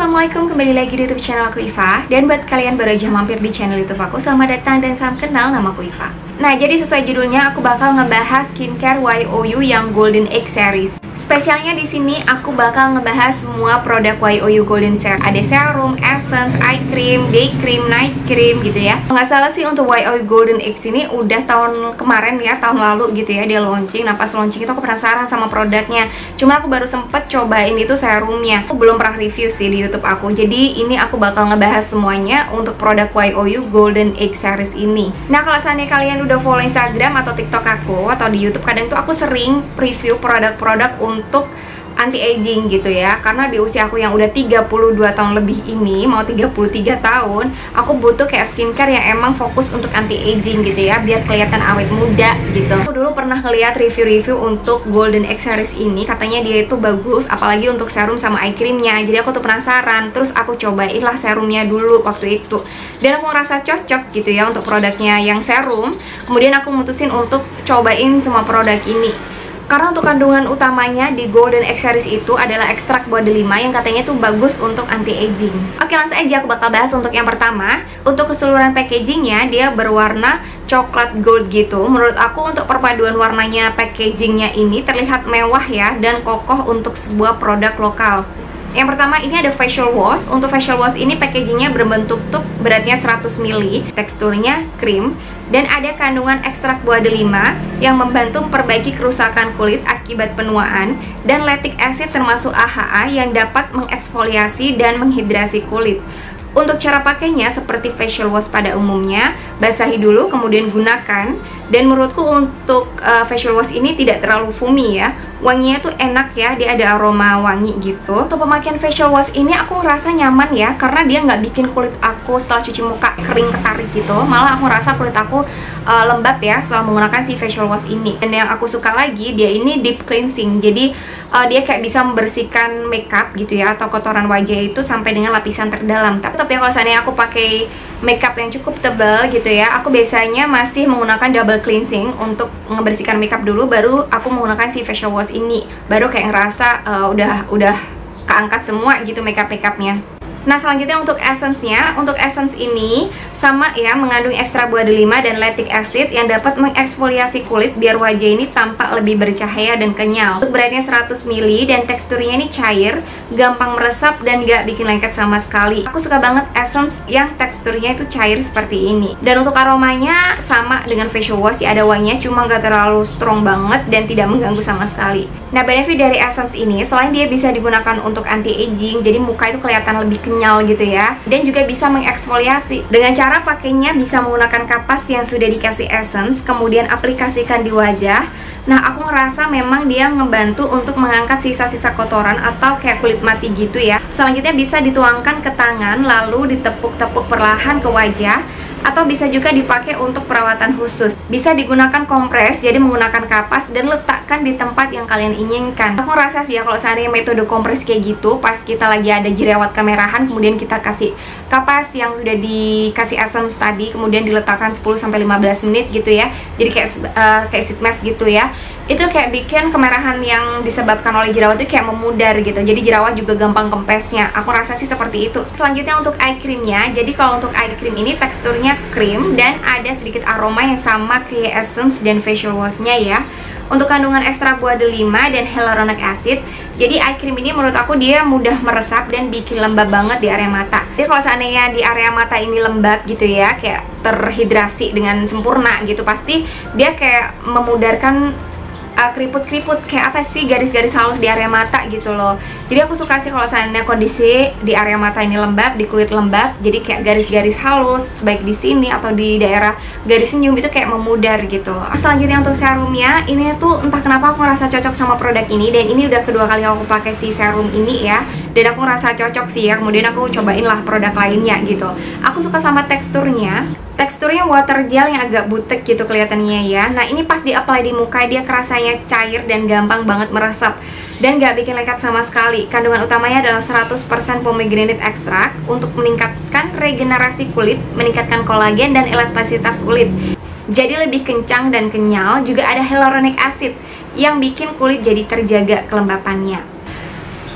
assalamualaikum, kembali lagi di YouTube channel aku Iva. Dan buat kalian baru aja mampir di channel YouTube aku, selamat datang dan salam kenal, nama aku Iva. Nah, jadi sesuai judulnya, aku bakal ngebahas skincare YOU yang Golden Egg Series. Spesialnya di sini aku bakal ngebahas semua produk YOU Golden Series. Ada serum, essence, eye cream, day cream, night cream gitu ya. Nggak salah sih untuk YOU Golden Egg ini udah tahun kemarin ya, tahun lalu gitu ya dia launching. Nah, pas launching itu aku penasaran sama produknya. Cuma aku baru sempet cobain itu serumnya. Aku belum pernah review sih di YouTube aku. Jadi ini aku bakal ngebahas semuanya untuk produk YOU Golden Egg Series ini. Nah, kalau seandainya kalian udah follow Instagram atau TikTok aku atau di YouTube, kadang tuh aku sering review produk-produk untuk anti-aging gitu ya. Karena di usia aku yang udah 32 tahun lebih ini, mau 33 tahun, aku butuh kayak skincare yang emang fokus untuk anti-aging gitu ya, biar kelihatan awet muda gitu. Aku dulu pernah ngeliat review-review untuk Golden Egg Series ini, katanya dia itu bagus, apalagi untuk serum sama eye creamnya. Jadi aku tuh penasaran, terus aku cobain lah serumnya dulu waktu itu. Dan aku ngerasa cocok gitu ya untuk produknya yang serum. Kemudian aku mutusin untuk cobain semua produk ini. Karena untuk kandungan utamanya di Golden Egg Series itu adalah ekstrak buah delima yang katanya tuh bagus untuk anti-aging. Oke, langsung aja aku bakal bahas untuk yang pertama. Untuk keseluruhan packagingnya, dia berwarna coklat gold gitu. Menurut aku untuk perpaduan warnanya packagingnya ini terlihat mewah ya, dan kokoh untuk sebuah produk lokal. Yang pertama ini ada facial wash. Untuk facial wash ini packagingnya berbentuk tube, beratnya 100 ml, teksturnya krim, dan ada kandungan ekstrak buah delima yang membantu memperbaiki kerusakan kulit akibat penuaan, dan lactic acid termasuk AHA yang dapat mengeksfoliasi dan menghidrasi kulit. Untuk cara pakainya seperti facial wash pada umumnya, basahi dulu kemudian gunakan. Dan menurutku untuk facial wash ini tidak terlalu foamy ya, wanginya tuh enak ya, dia ada aroma wangi gitu. Untuk pemakaian facial wash ini aku ngerasa nyaman ya, karena dia nggak bikin kulit aku setelah cuci muka kering ketarik gitu. Malah aku ngerasa kulit aku lembab ya setelah menggunakan si facial wash ini. Dan yang aku suka lagi, dia ini deep cleansing, jadi dia kayak bisa membersihkan makeup gitu ya, atau kotoran wajah itu sampai dengan lapisan terdalam. Tapi kalau seandainya aku pakai makeup yang cukup tebal gitu ya, aku biasanya masih menggunakan double cleansing untuk membersihkan makeup dulu, baru aku menggunakan si facial wash ini. Baru kayak ngerasa udah keangkat semua gitu makeupnya. Nah, selanjutnya untuk essence-nya. Untuk essence ini sama ya, mengandung ekstrak buah delima dan lactic acid yang dapat mengeksfoliasi kulit biar wajah ini tampak lebih bercahaya dan kenyal. Untuk beratnya 100 ml dan teksturnya ini cair, gampang meresap dan gak bikin lengket sama sekali. Aku suka banget essence yang teksturnya itu cair seperti ini. Dan untuk aromanya sama dengan facial wash ya, ada wanginya, cuma gak terlalu strong banget dan tidak mengganggu sama sekali. Nah, benefit dari essence ini, selain dia bisa digunakan untuk anti-aging, jadi muka itu kelihatan lebih kenyal gitu ya, dan juga bisa mengeksfoliasi. Dengan cara pakainya bisa menggunakan kapas yang sudah dikasih essence, kemudian aplikasikan di wajah. Nah, aku ngerasa memang dia ngebantu untuk mengangkat sisa-sisa kotoran atau kayak kulit mati gitu ya. Selanjutnya bisa dituangkan ke tangan, lalu ditepuk-tepuk perlahan ke wajah, atau bisa juga dipakai untuk perawatan khusus. Bisa digunakan kompres, jadi menggunakan kapas dan letakkan di tempat yang kalian inginkan. Aku ngerasa sih ya, kalau seandainya metode kompres kayak gitu, pas kita lagi ada jerawat kemerahan, kemudian kita kasih kapas yang sudah dikasih essence tadi, kemudian diletakkan 10-15 menit gitu ya, jadi kayak sheet mask gitu ya, itu kayak bikin kemerahan yang disebabkan oleh jerawat itu kayak memudar gitu, jadi jerawat juga gampang kempesnya. Aku rasa sih seperti itu. Selanjutnya untuk eye creamnya. Jadi kalau untuk eye cream ini teksturnya krim dan ada sedikit aroma yang sama kayak essence dan facial washnya ya. Untuk kandungan ekstrak buah delima dan hyaluronic acid, jadi eye cream ini menurut aku dia mudah meresap dan bikin lembab banget di area mata. Jadi kalau seandainya di area mata ini lembab gitu ya, kayak terhidrasi dengan sempurna gitu, pasti dia kayak memudarkan keriput-keriput, kayak apa sih, garis-garis halus di area mata gitu loh. Jadi aku suka sih kalau seandainya kondisi di area mata ini lembab, di kulit lembab, jadi kayak garis-garis halus, baik di sini atau di daerah garis senyum itu kayak memudar gitu. Selanjutnya untuk serumnya, ini tuh entah kenapa aku ngerasa cocok sama produk ini, dan ini udah kedua kali aku pakai si serum ini ya, dan aku ngerasa cocok sih ya. Kemudian aku cobain lah produk lainnya gitu. Aku suka sama teksturnya. Teksturnya water gel yang agak butek gitu kelihatannya ya. Nah, ini pas di-apply di muka dia kerasanya cair dan gampang banget meresap dan gak bikin lengket sama sekali. Kandungan utamanya adalah 100% pomegranate extract untuk meningkatkan regenerasi kulit, meningkatkan kolagen dan elastisitas kulit. Jadi lebih kencang dan kenyal. Juga ada hyaluronic acid yang bikin kulit jadi terjaga kelembapannya.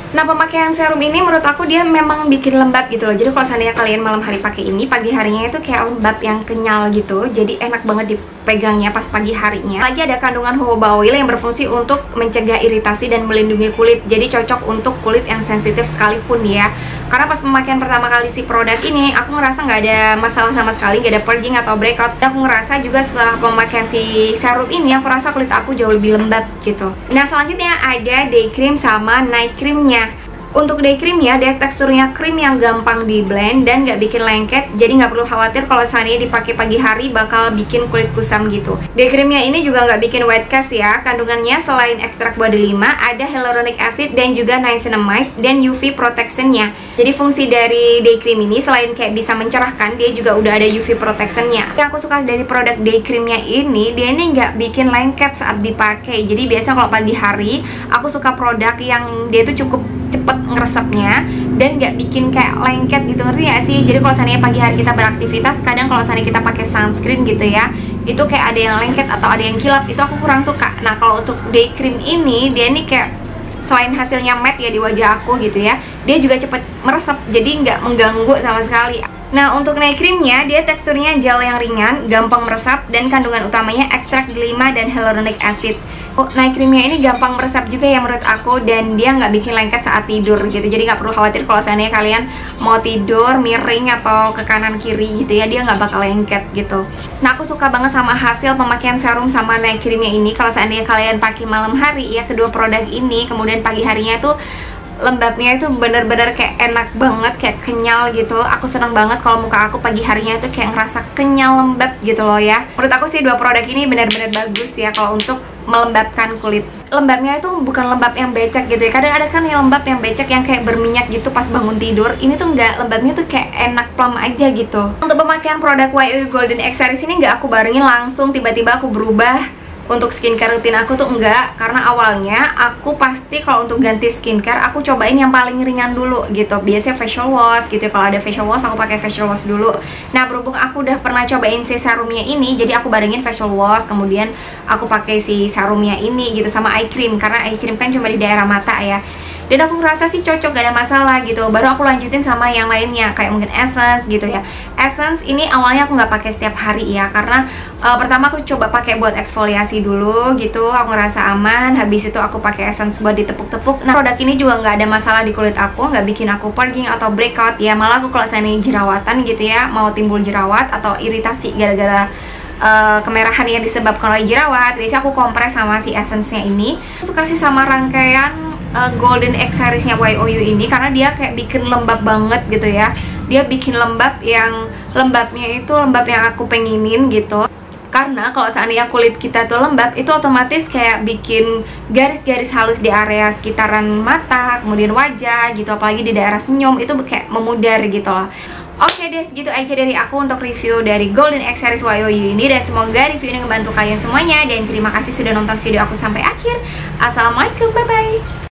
Nah, pemakaian serum ini menurut aku dia memang bikin lembab gitu loh. Jadi kalau seandainya kalian malam hari pakai ini, pagi harinya itu kayak lembab yang kenyal gitu. Jadi enak banget dipegangnya pas pagi harinya. Lagi ada kandungan jojoba oil yang berfungsi untuk mencegah iritasi dan melindungi kulit. Jadi cocok untuk kulit yang sensitif sekalipun ya. Karena pas pemakaian pertama kali si produk ini, aku ngerasa nggak ada masalah sama sekali, nggak ada purging atau breakout. Dan aku ngerasa juga setelah pemakaian si serum ini, aku rasa kulit aku jauh lebih lembab gitu. Nah, selanjutnya ada day cream sama night creamnya. Untuk day cream ya, dia teksturnya krim yang gampang di blend dan nggak bikin lengket. Jadi nggak perlu khawatir kalau seandainya dipakai pagi hari bakal bikin kulit kusam gitu. Day creamnya ini juga nggak bikin white cast ya. Kandungannya selain ekstrak body 5, ada hyaluronic acid dan juga niacinamide dan UV protectionnya. Jadi fungsi dari day cream ini selain kayak bisa mencerahkan, dia juga udah ada UV protectionnya. Yang aku suka dari produk day creamnya ini, dia ini nggak bikin lengket saat dipakai. Jadi biasa kalau pagi hari, aku suka produk yang dia tuh cukup cepet ngeresepnya dan nggak bikin kayak lengket gitu, ngerti gak sih? Jadi kalau seandainya pagi hari kita beraktivitas, kadang kalau seandainya kita pakai sunscreen gitu ya, itu kayak ada yang lengket atau ada yang kilap, itu aku kurang suka. Nah, kalau untuk day cream ini, dia ini kayak selain hasilnya matte ya di wajah aku gitu ya, dia juga cepet meresap, jadi nggak mengganggu sama sekali. Nah, untuk night creamnya, dia teksturnya gel yang ringan, gampang meresap, dan kandungan utamanya ekstrak delima dan hyaluronic acid. Night creamnya ini gampang meresap juga ya menurut aku, dan dia nggak bikin lengket saat tidur gitu. Jadi nggak perlu khawatir kalau seandainya kalian mau tidur miring atau ke kanan kiri gitu ya, dia nggak bakal lengket gitu. Nah, aku suka banget sama hasil pemakaian serum sama night creamnya ini. Kalau seandainya kalian pakai malam hari ya, kedua produk ini, kemudian pagi harinya tuh lembabnya itu bener-bener kayak enak banget, kayak kenyal gitu. Aku seneng banget kalau muka aku pagi harinya itu kayak ngerasa kenyal lembab gitu loh ya. Menurut aku sih dua produk ini bener-bener bagus ya kalau untuk melembabkan kulit. Lembabnya itu bukan lembab yang becek gitu ya. Kadang ada kan yang lembab yang becek yang kayak berminyak gitu pas bangun tidur. Ini tuh enggak, lembabnya tuh kayak enak plum aja gitu. Untuk pemakaian produk YOU Golden X Series ini enggak aku barengin langsung tiba-tiba aku berubah untuk skincare rutin aku tuh enggak, karena awalnya aku pasti kalau untuk ganti skincare aku cobain yang paling ringan dulu gitu. Biasanya facial wash gitu ya. Kalau ada facial wash aku pakai facial wash dulu. Nah, berhubung aku udah pernah cobain si serumnya ini, jadi aku barengin facial wash, kemudian aku pakai si serumnya ini gitu sama eye cream, karena eye cream kan cuma di daerah mata ya. Dan aku ngerasa sih cocok, gak ada masalah gitu. Baru aku lanjutin sama yang lainnya, kayak mungkin essence gitu ya. Essence ini awalnya aku nggak pakai setiap hari ya, karena pertama aku coba pakai buat eksfoliasi dulu gitu. Aku ngerasa aman. Habis itu aku pakai essence buat ditepuk-tepuk. Nah, produk ini juga nggak ada masalah di kulit aku, nggak bikin aku purging atau breakout ya. Malah aku kalau seandainya jerawatan gitu ya, mau timbul jerawat atau iritasi gara-gara kemerahan yang disebabkan oleh jerawat, biasanya aku kompres sama si essence-nya ini. Aku suka sih sama rangkaian Golden X Series-nya YOU ini karena dia kayak bikin lembab banget gitu ya. Dia bikin lembab yang lembabnya itu lembab yang aku pengenin gitu. Karena kalau seandainya kulit kita tuh lembab, itu otomatis kayak bikin garis-garis halus di area sekitaran mata, kemudian wajah gitu, apalagi di daerah senyum, itu kayak memudar gitu loh. Oke deh, segitu aja dari aku untuk review dari Golden X Series YOU ini. Dan semoga review ini ngebantu kalian semuanya. Dan terima kasih sudah nonton video aku sampai akhir. Assalamualaikum, bye-bye.